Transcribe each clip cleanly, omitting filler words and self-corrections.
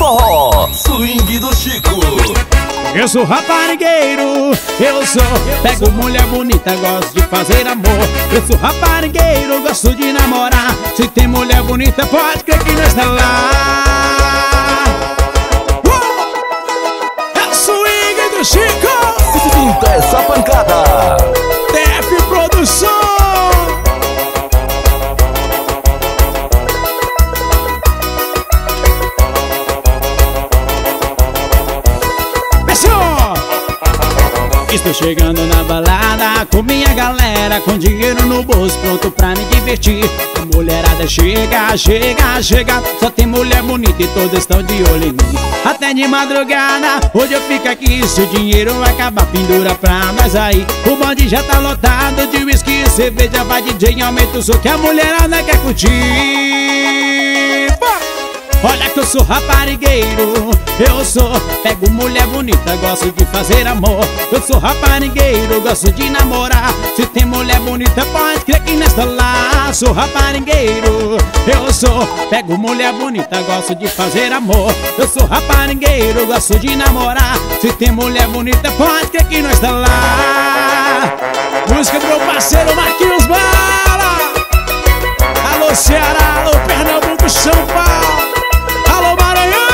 forró, swing do Chico. Eu sou raparigueiro, eu sou. Pego mulher bonita, gosto de fazer amor. Eu sou raparigueiro, gosto de namorar. Se tem mulher bonita, pode crer que não está lá. É o swing do Chico. Sinta essa pancada. TF Produção. Estou chegando na balada com minha galera, com dinheiro no bolso, pronto pra me divertir. A mulherada chega, chega, chega. Só tem mulher bonita e todas estão de olho em mim. Até de madrugada, hoje eu fico aqui. Se o dinheiro acabar, pendura pra nós aí. O bonde já tá lotado de whisky e cerveja. Vai DJ, aumenta o som que a mulherada quer curtir. Olha que eu sou raparigueiro, eu sou. Pego mulher bonita, gosto de fazer amor. Eu sou raparigueiro, gosto de namorar. Se tem mulher bonita, pode crer que nesta lá. Sou raparigueiro, eu sou. Pego mulher bonita, gosto de fazer amor. Eu sou raparigueiro, gosto de namorar. Se tem mulher bonita, pode crer que nós tá lá. Música do meu parceiro Marquinhos Bala. Alô Ceará, alô Pernambuco, São Paulo. Alô Maranhão!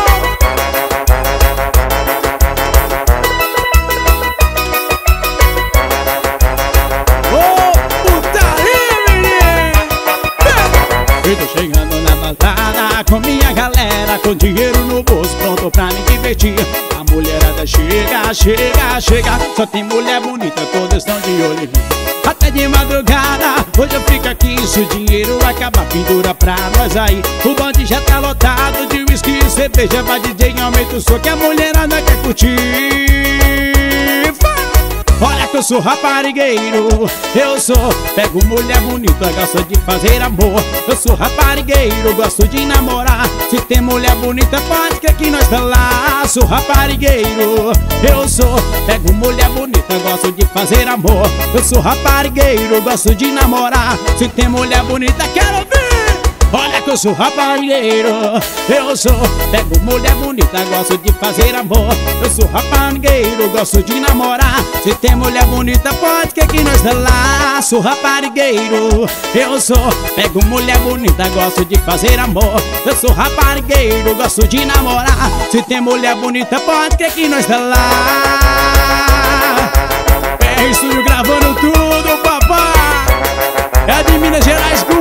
Ô, putaria, menino! Eu tô chegando na balada com minha galera, com dinheiro no bolso, pronto pra me divertir. A mulherada chega, chega, chega. Só tem mulher bonita, todas estão de olho em mim. Até de madrugada, hoje eu fico aqui. Se o dinheiro acabar, pendura pra nós aí. O bonde já tá lotado de whisky e cerveja. Vai DJ, aumenta o som que a mulherada quer curtir. Olha que eu sou raparigueiro, eu sou. Pego mulher bonita, gosto de fazer amor. Eu sou raparigueiro, gosto de namorar. Se tem mulher bonita, pode crer que nós tá lá. Sou raparigueiro, eu sou. Pego mulher bonita, gosto de fazer amor. Eu sou raparigueiro, gosto de namorar. Se tem mulher bonita, quero ver. Olha que eu sou raparigueiro, eu sou. Pego mulher bonita, gosto de fazer amor. Eu sou raparigueiro, gosto de namorar. Se tem mulher bonita, pode que nós tá lá. Sou raparigueiro, eu sou. Pego mulher bonita, gosto de fazer amor. Eu sou raparigueiro, gosto de namorar. Se tem mulher bonita, pode que nós tá lá. É Estúdio gravando tudo, papai. É de Minas Gerais.